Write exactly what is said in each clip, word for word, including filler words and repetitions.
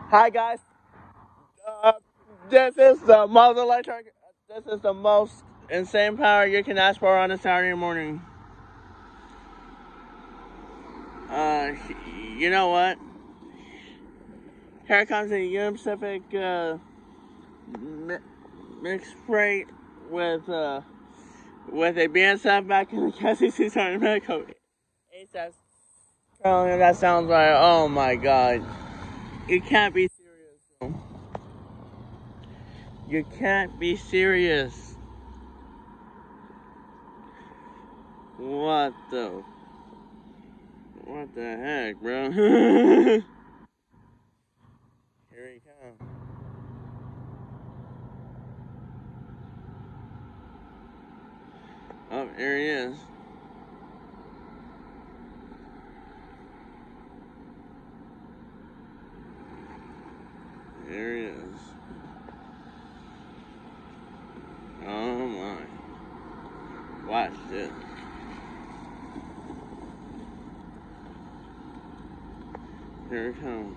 Hi guys, uh, this is the most electric. This is the most insane power you can ask for on a Saturday morning. Uh, you know what? Here comes the Union Pacific uh, mi- mixed freight with uh, with a B N S F back in the K C S M medical. That sounds like, oh my god, you can't be serious. You can't be serious. What the? What the heck, bro? Here he comes. Oh, here he is. There he is. Oh my. Watch this. Here he comes.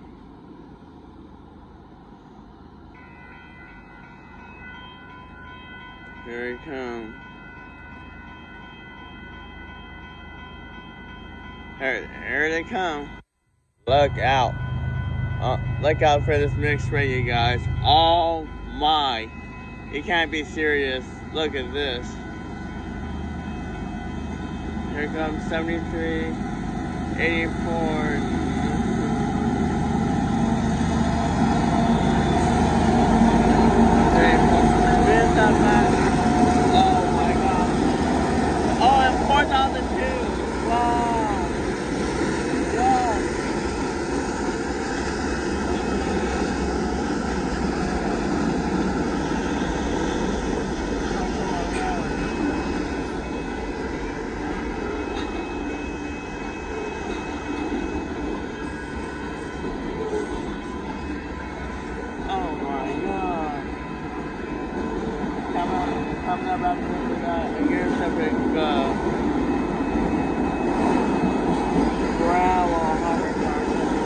Here he comes. Here, here they come. Look out. Uh, look out for this mixed freight, you guys. Oh my. You can't be serious. Look at this. Here comes seventy-three, eighty-four. Oh my god. Oh, and four thousand two. Wow. Yeah. Oh my god. Coming up, coming up after that, a year separate, uh, gravel hovercraft.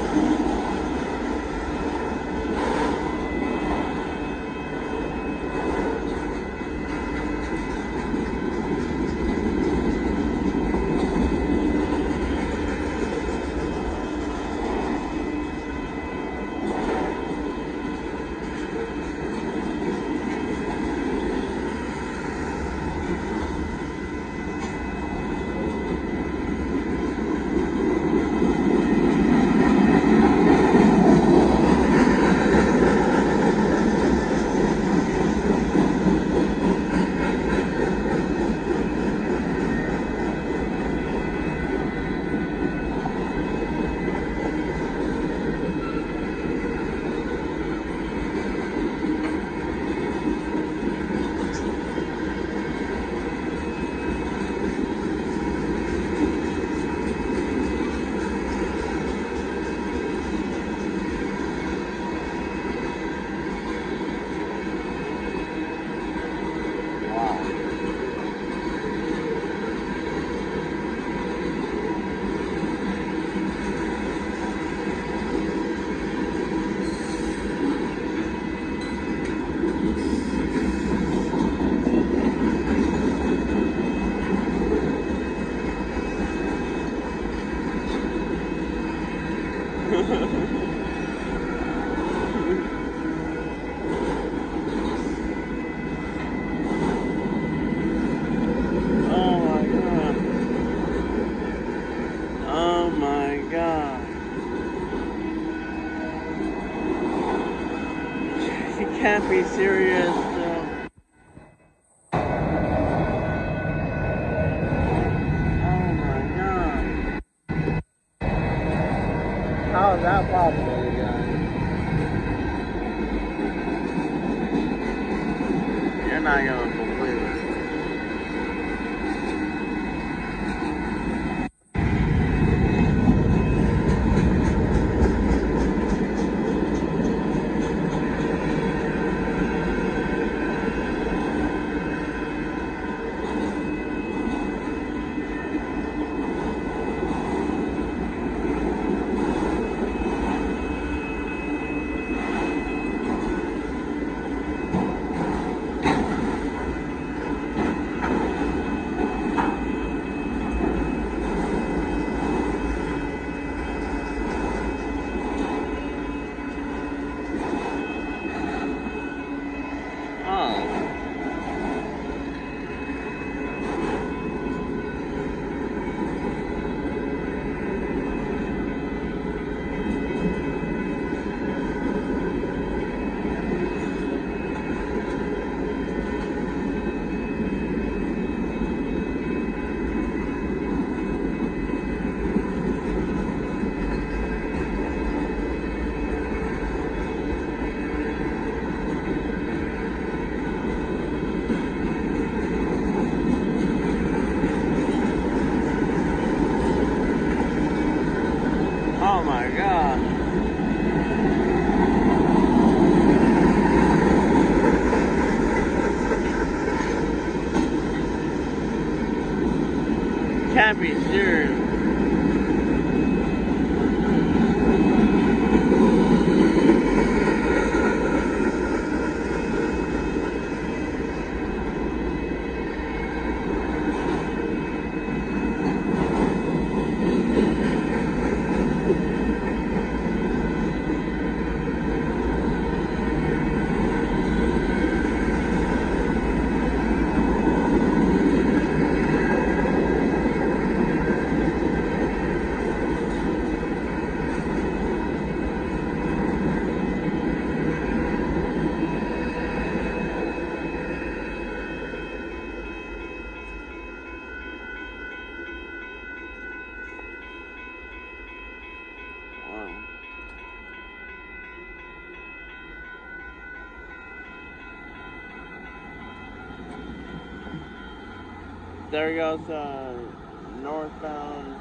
Can't be serious. So. Oh my god. How is that possible, you guys? You're not gonna believe it. there goes uh, Northbound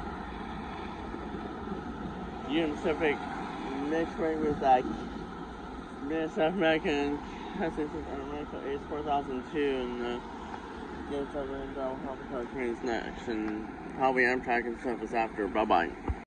Union Pacific mixed rate with that B N S F American K C S M American H four thousand two, and the Gates over and Double Hospital Train is next, and probably Amtrak and stuff is after. Bye bye.